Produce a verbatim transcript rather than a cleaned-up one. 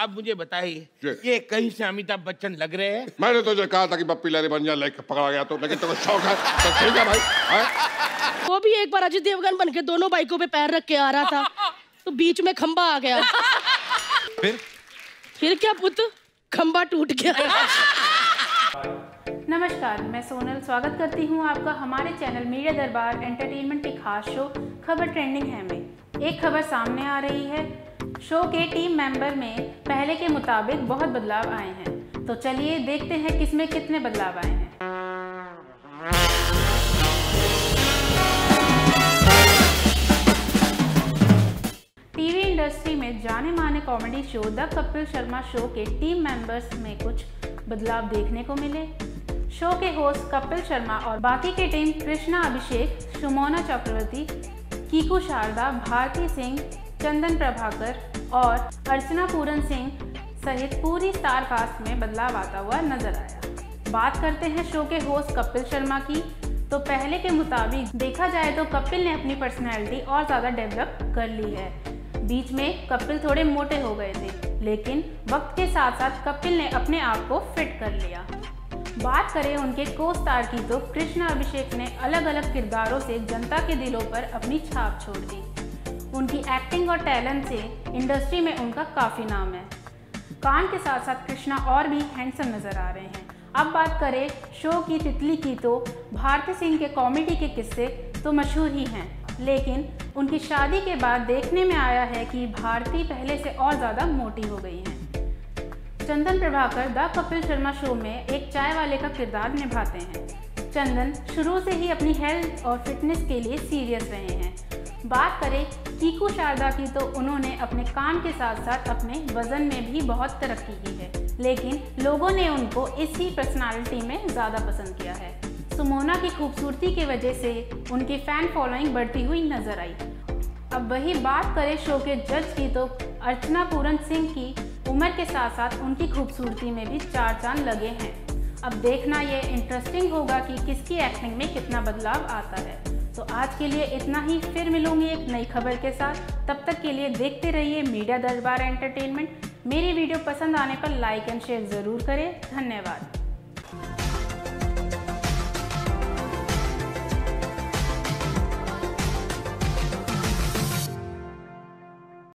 अब मुझे बताइए, ये कहीं से अमिताभ बच्चन लग रहे हैं? मैंने तुझे कहा था कि पप्पी लहरी बन जा, लेके पकड़ा गया तो, लेकिन तेरे को शौक है तो ठीक है भाई। है? वो भी एक बार अजय देवगन बन के दोनों बाइकों पे पैर रख के आ रहा था तो बीच में खंबा आ गया। फिर फिर क्या पुत, खंबा टूट गया। नमस्कार, मैं सोनल स्वागत करती हूं आपका हमारे चैनल मीडिया दरबार एंटरटेनमेंट के खास शो खबर ट्रेंडिंग है में। एक खबर सामने आ रही है, शो के टीम मेंबर में पहले के मुताबिक बहुत बदलाव आए हैं। तो चलिए देखते हैं किसमें कितने बदलाव आए हैं। टीवी इंडस्ट्री में जाने माने comedy show the Kapil Sharma show के टीम मेंबर्स में कुछ बदलाव देखने को मिले। शो के होस्ट कपिल शर्मा और बाकी के टीम कृष्णा अभिषेक, सुमोना चक्रवर्ती, कीकू शारदा, भारती सिंह, चंदन प्रभाकर और अर्चना पूरन सिंह सहित पूरी स्टार कास्ट में बदलाव आता हुआ नजर आया। बात करते हैं शो के होस्ट कपिल शर्मा की, तो पहले के मुताबिक देखा जाए तो कपिल ने अपनी पर्सनैलिटी और ज़्यादा डेवलप कर ली है। बीच में कपिल थोड़े मोटे हो गए थे, लेकिन वक्त के साथ साथ कपिल ने अपने आप को फिट कर लिया। बात करें उनके को स्टार की, तो कृष्णा अभिषेक ने अलग अलग किरदारों से जनता के दिलों पर अपनी छाप छोड़ दी। उनकी एक्टिंग और टैलेंट से इंडस्ट्री में उनका काफ़ी नाम है। कान के साथ साथ कृष्णा और भी हैंडसम नज़र आ रहे हैं। अब बात करें शो की तितली की, तो भारती सिंह के कॉमेडी के किस्से तो मशहूर ही हैं, लेकिन उनकी शादी के बाद देखने में आया है कि भारती पहले से और ज़्यादा मोटी हो गई हैं। चंदन प्रभाकर द कपिल शर्मा शो में एक चाय वाले का किरदार निभाते हैं। चंदन शुरू से ही अपनी हेल्थ और फिटनेस के लिए सीरियस रहे हैं। बात करें कीकू शारदा की, तो उन्होंने अपने काम के साथ साथ अपने वजन में भी बहुत तरक्की की है, लेकिन लोगों ने उनको इसी पर्सनालिटी में ज़्यादा पसंद किया है। सुमोना की खूबसूरती की वजह से उनकी फ़ैन फॉलोइंग बढ़ती हुई नजर आई। अब वही बात करें शो के जज की, तो अर्चना पूरन सिंह की उम्र के साथ साथ उनकी खूबसूरती में भी चार चांद लगे हैं। अब देखना ये इंटरेस्टिंग होगा कि किसकी एक्टिंग में कितना बदलाव आता है। तो आज के लिए इतना ही, फिर मिलूंगी एक नई खबर के साथ। तब तक के लिए देखते रहिए मीडिया दरबार एंटरटेनमेंट। मेरी वीडियो पसंद आने पर लाइक एंड शेयर ज़रूर करें। धन्यवाद।